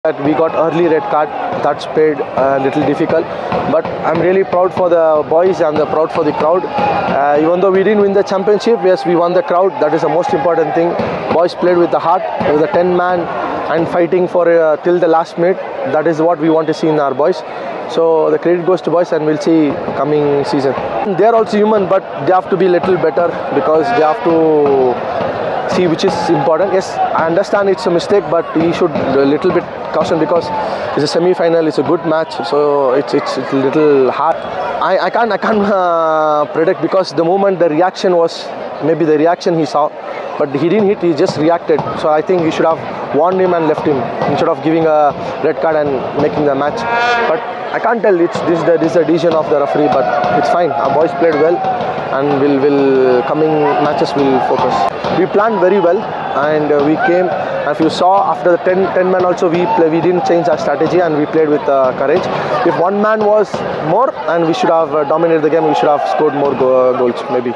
that we got early red card. That's made a little difficult, but I'm really proud for the boys and proud for the crowd. Even though we didn't win the championship, yes, we won the crowd. That is the most important thing. Boys played with the heart, with a 10-man and fighting for till the last minute. That is what we want to see in our boys. So the credit goes to boys, and we'll see coming season. They are also human, but they have to be a little better because they have to see which is important. Yes, I understand it's a mistake, but he should a little bit caution because it's a semi-final. It's a good match, so it's a little hard. I can't predict because the moment the reaction was maybe the reaction he saw, but he didn't hit. He just reacted. So I think we should have warned him and left him instead of giving a red card and making the match. But I can't tell. This is the decision of the referee, but it's fine. Our boys played well, and will coming matches will focus. We planned very well, and we came. If you saw after the 10 men also, we didn't change our strategy, and we played with courage. If one man was more, and we should have dominated the game, we should have scored more goals maybe.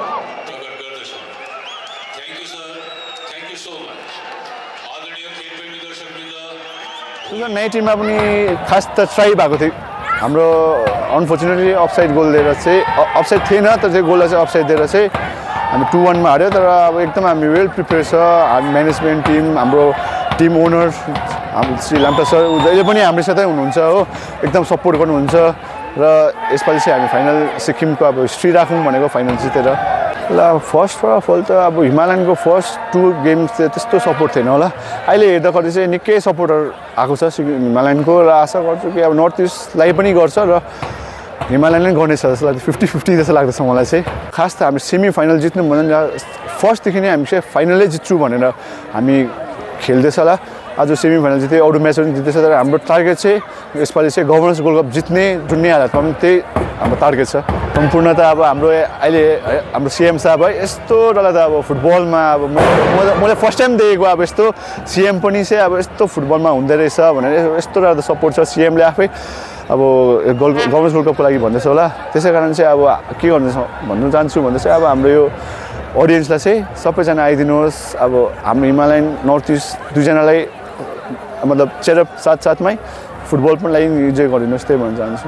Thank you, sir. Thank you so much. All the dear K20 दर्शकवृन्द 2019 मा पनि खास त try भएको थियो हाम्रो unfortunately offside goal दिएर चाहिँ offside थिएन तर त्यो गोललाई चाहिँ अफसाइड दिएर चाहिँ हामी 2-1 मा हार्यो तर अब एकदम हामी वेल प्रिपेयर छ हामी म्यानेजमेन्ट टिम हाम्रो टिम ओनर हाम्रो श्री लाम्टा सर उहिले पनि हाम्रो साथै हुनुहुन्छ हो एकदम सपोर्ट गर्नुहुन्छ र यसपालि चाहिँ हामी फाइनल सिक्किमको अब हिस्ट्री राखौँ भनेको फाइनल जितेर ल फर्स्ट अफ अल त अब हिमालयनको फर्स्ट 2 गेम्स चाहिँ त्यस्तो सपोर्ट थिएन होला अहिले हेर्दाखेरि चाहिँ निकै सपोर्टर आएको छ हिमालयनको र आशा गर्छु कि अब नर्थ इस्टलाई पनि गर्छ र हिमालयनले गर्नेछ जस्तो लाग्छ 50-50 जस्तो लाग्दैछ मलाई चाहिँ खास त हामी सेमी फाइनल जित्नु भन्दा फर्स्टदेखि नै हामी चाहिँ फाइनलै जित्छु भनेर हामी खेल्दैछ होला आज सेमी फाइनल जिते अरू म्याचहरू पनि जित्दैछ तर हाम्रो टार्गेट चाहिँ यसपालि चाहिँ गभर्नेन्स गोल्ड कप जित्ने जुनै हालतमा पनि त्यही हाम्रो टार्गेट छ सम्पूर्णता अब हाम्रो अहिले हाम्रो सीएम साहब है यस्तो डरलाई त अब फुटबलमा अब मैले फर्स्ट टाइम देखेको अब यस्तो सीएम पनि चाहिँ अब यस्तो फुटबलमा हुँदै रहेछ भनेर यस्तो डरलाग्दो सपोर्ट छ सीएमले आफै अब गभर्नेन्स गोल्ड कपको लागि भन्दैछ होला त्यसै कारण चाहिँ अब के भन्नु चाहन्छु भन्दा चाहिँ अब हाम्रो यो अडियन्सलाई चाहिँ सबैजना आइदिनुहोस् अब हाम्रो हिमालयन नर्थ इस्ट दुईजनालाई मतलब चेयरअप साथसाथमै फुटबल पनि लागि इन्जोय गरिदिनुहोस् त्यही भन्न चाहन्छु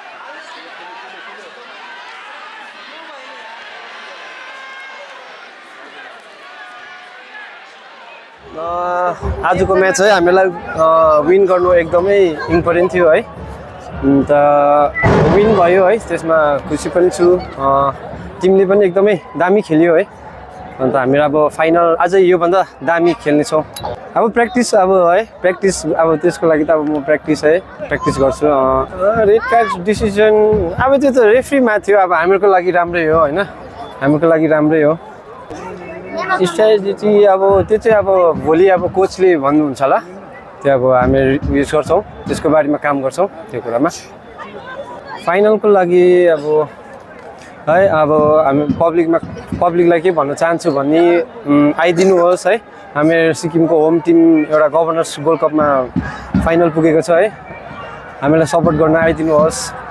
आजको म्याच है हामीलाई विन गर्नु एकदमै इम्पोर्टेन्ट थियो है अन्त विन भयो है त्यसमा खुसी पनि छु टिमले पनि एकदमै दामी खेल्यो है अन्त हामी अब फाइनल अझै योभन्दा दामी खेल्नेछौँ अब प्र्याक्टिस अब है प्र्याक्टिस अब त्यसको लागि त अब म प्र्याक्टिस गर्छु रेड कार्ड डिसिजन अब त्यो त रेफ्रीमा थियो अब हामीहरूको लागि राम्रै हो होइन हामीहरूको लागि राम्रै हो स्ट्राटेजी अब त्यो चाहिँ अब भोलि अब कोचले भन्नुहुन्छ होला त्यो अब हामी युज गर्छौँ त्यसको बारेमा काम गर्छौँ त्यो कुरामा फाइनलको लागि अब है अब हामी पब्लिकलाई के भन्न चाहन्छु भने आइदिनुहोस् है हामी सिक्किमको होम टिम एउटा गभर्नर्स गोल्ड कपमा फाइनल पुगेको छ है हामीलाई सपोर्ट गर्न आइदिनुहोस्